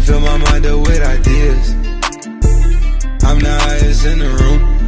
fill my mind up with ideas. I'm the highest in the room.